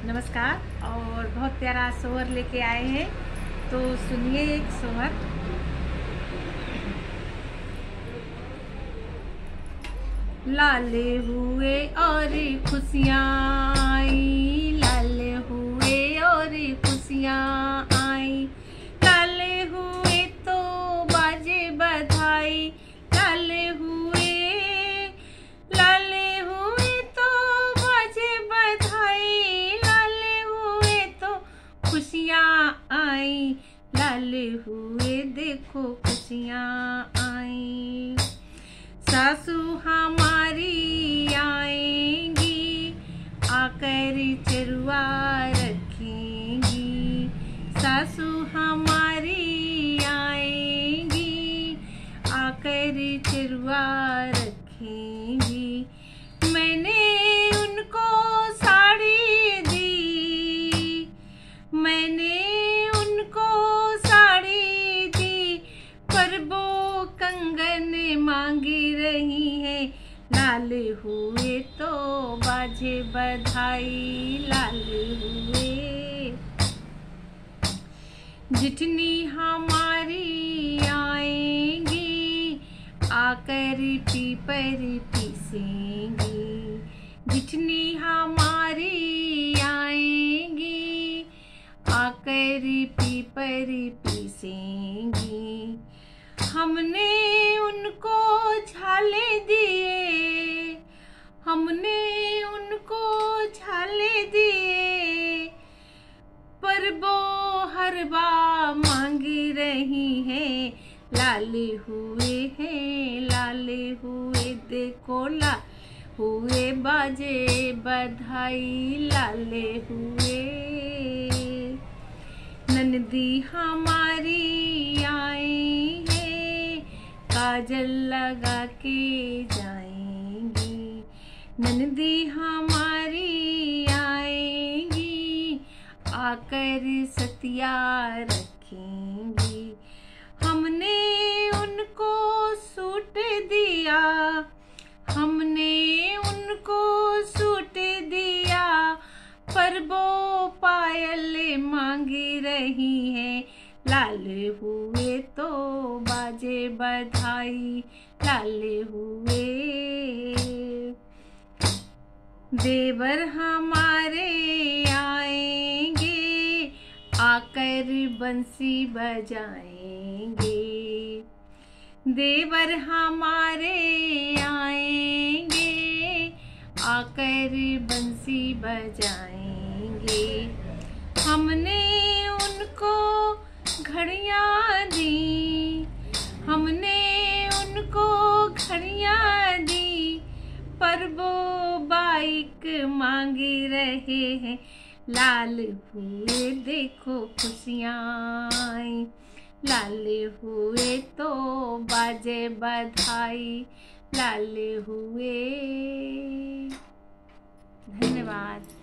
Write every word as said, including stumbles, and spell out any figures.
नमस्कार। और बहुत प्यारा सोहर लेके आए हैं, तो सुनिए एक सोहर। लाले हुए और खुशियाँ आई, लाले हुए और खुशियाँ आई, लाले हुए तो बाजे बधाई, लाले हुए लाले हुए तो बाजे बधाई, लाले हुए तो खुशियाँ आई, लाले हुए देखो खुशियाँ आई। सासू हमारी आएंगी, आकर चरुआ रखेंगी, सासू हमारी आएंगी, आकर चरुआ रखेंगी। मैंने उनको साड़ी दी, मैंने उनको साड़ी दी, पर वो कंगन मांगी रही है, लाले हुए तो बाजे बधाई, लाले हुए। जितनी हमारी आएंगी, आकर पीपर पीसेंगी, जितनी हमारी आएंगी, आकर पीपर पीसेंगी। हमने उनको झाले दिए, हमने उनको झाले दिए, पर वो हरवा मांगी रही है, लाले हुए हैं, लाले हुए देखो, ला हुए बाजे बधाई, लाले हुए। ननदी हमारी आई है, काजल लगा के जाएंगी, ननदी हमारी आएंगी, आकर सतिया रखेंगी। हमने उनको सूट दिया, हमने उनको सूट दिया, पर वो पायल मांगी रही है, लाले हुए तो बाजे बधाई, लाले हुए। देवर हमारे आएंगे, आकर बंसी बजाएंगे, देवर हमारे आएंगे, आकर बंसी बजाएंगे। हमने उनको घड़ियाँ दी, हमने उनको घड़ियाँ दी, पर वो बाइक मांगी रहे हैं, लाल हुए देखो खुशियाँ आई, लाले हुए तो बाजे बधाई, लाले हुए। धन्यवाद।